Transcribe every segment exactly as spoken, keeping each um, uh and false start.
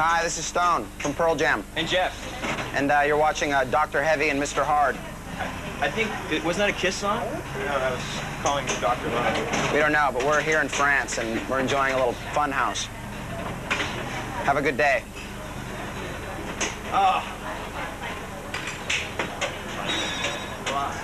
Hi, this is Stone from Pearl Jam. And Jeff. And uh, you're watching uh, Doctor Heavy and Mister Hard. I think, it, wasn't that a Kiss song? No, I was calling you Doctor Love. We don't know, but we're here in France and we're enjoying a little fun house. Have a good day. Oh. Wow.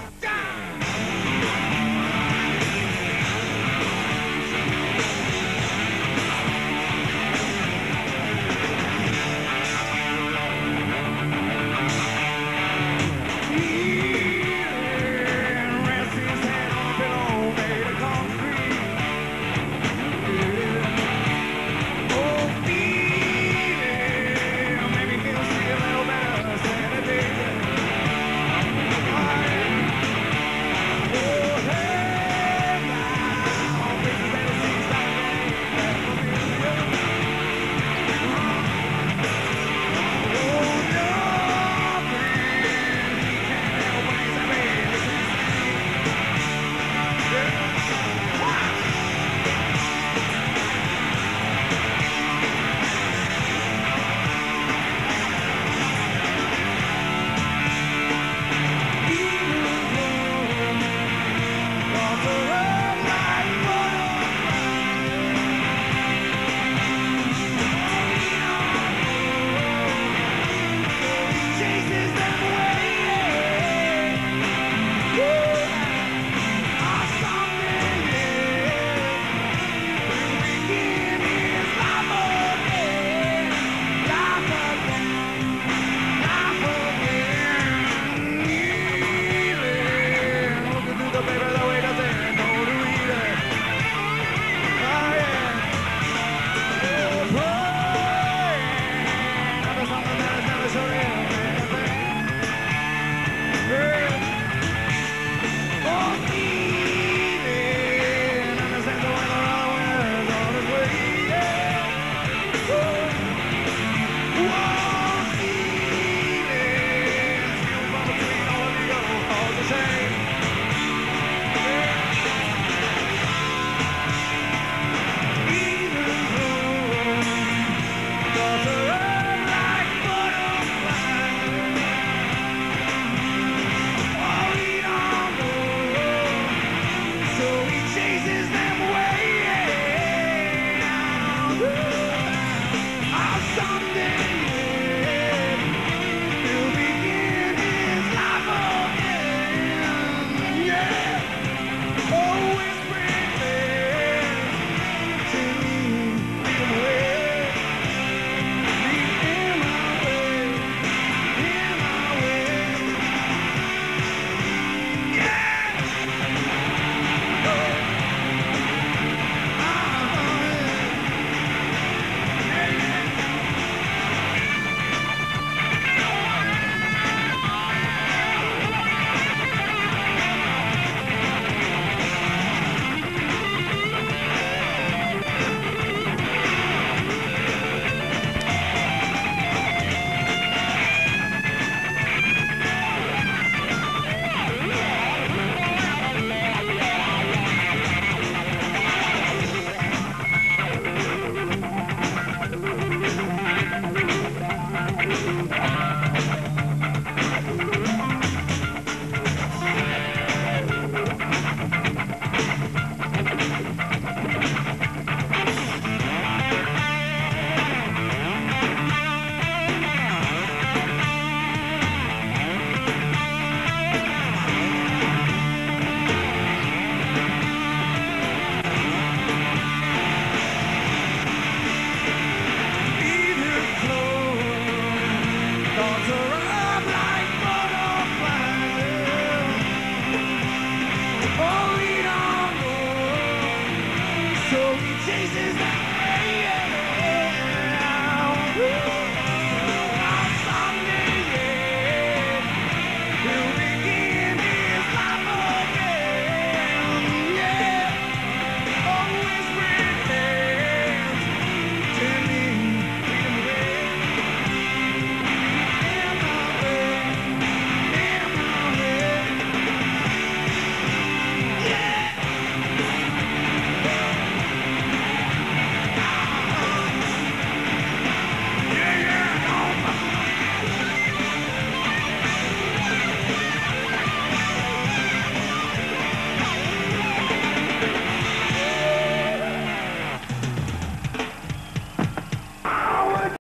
So he chases that